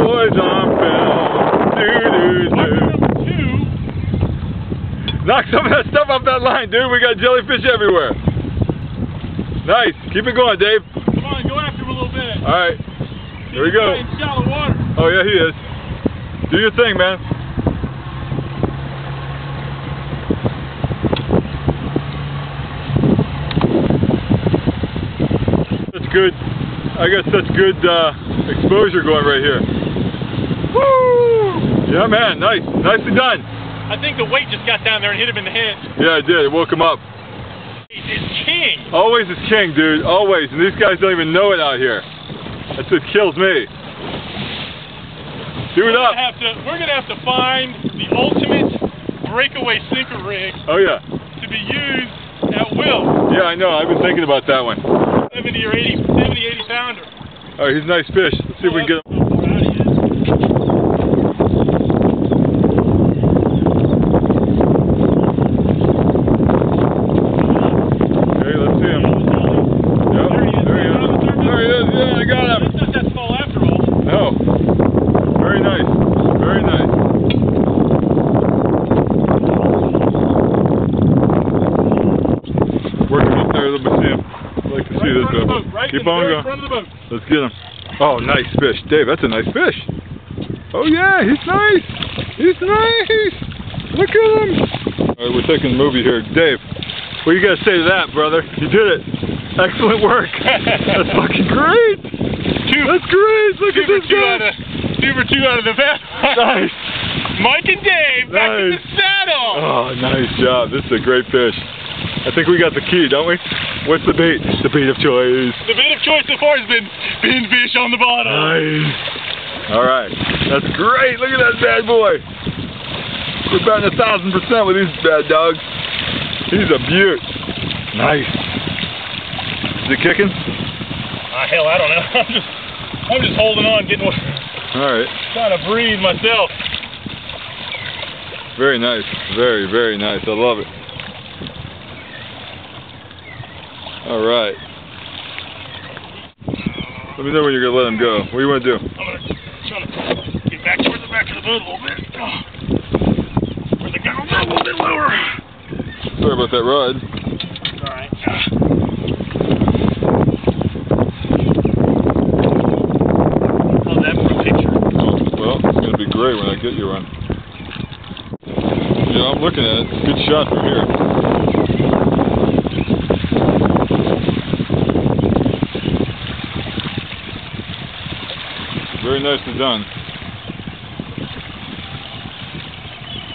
boys on film. Knock some of that stuff off that line, dude. We got jellyfish everywhere. Nice. Keep it going, Dave. Come on, go after him a little bit. All right. Here we go. In shallow water. Oh, yeah, he is. Do your thing, man. That's good. I got such good exposure going right here. Woo! Yeah, man. Nice. Nicely done. I think the weight just got down there and hit him in the head. Yeah, it did. It woke him up. He's king. Always is king, dude. Always. And these guys don't even know it out here. That's what kills me. Do it up. We're going to have to find the ultimate breakaway sinker rig. Oh, yeah. To be used at will. Yeah, I know. I've been thinking about that one. 70 or 80 pounder. All right, he's a nice fish. Let's see if we can get him. Okay, let's see him. Yep, there he is. There he is. Yeah, I got him. This doesn't fall after all. No. Very nice. Very nice. Work him up there. Let me see him. I'd like to see this though. Keep on going. Let's get him. Oh, nice fish. Dave, that's a nice fish. Oh yeah, he's nice. He's nice. Look at him. All right, we're taking the movie here. Dave, what you got to say to that, brother? You did it. Excellent work. That's fucking great. That's great. Look at this guy. 2 for 2 out of the bat. Nice. Mike and Dave, back in the saddle. Oh, nice job. This is a great fish. I think we got the key, don't we? What's the bait? The bait of choice. The bait of choice so far has been pinfish on the bottom. Nice. All right. That's great. Look at that bad boy. We're batting 1,000% with these bad dogs. He's a beaut. Nice. Is it kicking? Hell, I don't know. I'm just holding on, getting one. All right. Trying to breathe myself. Very nice. Very, very nice. I love it. All right. Let me know when you're going to let him go. What do you want to do? I'm going to try to get back towards the back of the boat a little bit. Where the gunnels are a little bit lower. Sorry about that ride. All right. How's that for a picture? Well, it's going to be great when I get you one. Yeah, I'm looking at it. Good shot from here. Very nicely done.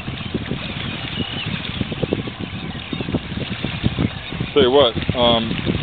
Tell you what,